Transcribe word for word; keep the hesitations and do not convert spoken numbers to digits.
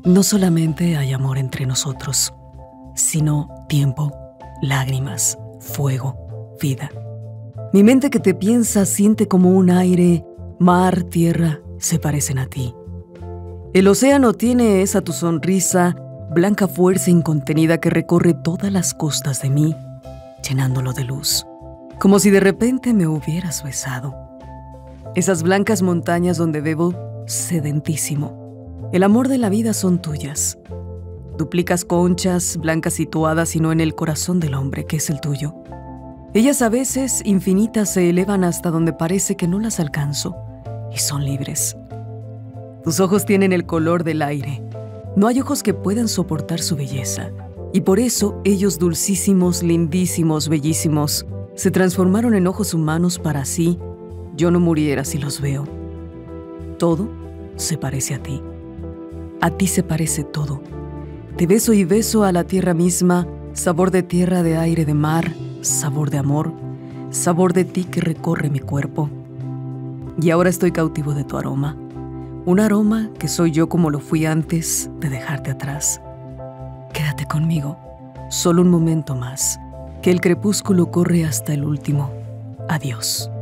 No solamente hay amor entre nosotros, sino tiempo, lágrimas, fuego, vida. Mi mente que te piensa siente como un aire, mar, tierra, se parecen a ti. El océano tiene esa tu sonrisa, blanca fuerza incontenida que recorre todas las costas de mí, llenándolo de luz, como si de repente me hubieras besado. Esas blancas montañas donde bebo sedentísimo. El amor de la vida son tuyas. Duplicas conchas, blancas situadas y no en el corazón del hombre, que es el tuyo. Ellas a veces, infinitas, se elevan hasta donde parece que no las alcanzo, y son libres. Tus ojos tienen el color del aire. No hay ojos que puedan soportar su belleza, y por eso ellos dulcísimos, lindísimos, bellísimos, se transformaron en ojos humanos para así yo no muriera si los veo. Todo se parece a ti. A ti se parece todo. Te beso y beso a la tierra misma, sabor de tierra, de aire, de mar, sabor de amor, sabor de ti que recorre mi cuerpo. Y ahora estoy cautivo de tu aroma, un aroma que soy yo como lo fui antes de dejarte atrás. Quédate conmigo, solo un momento más, que el crepúsculo corre hasta el último. Adiós.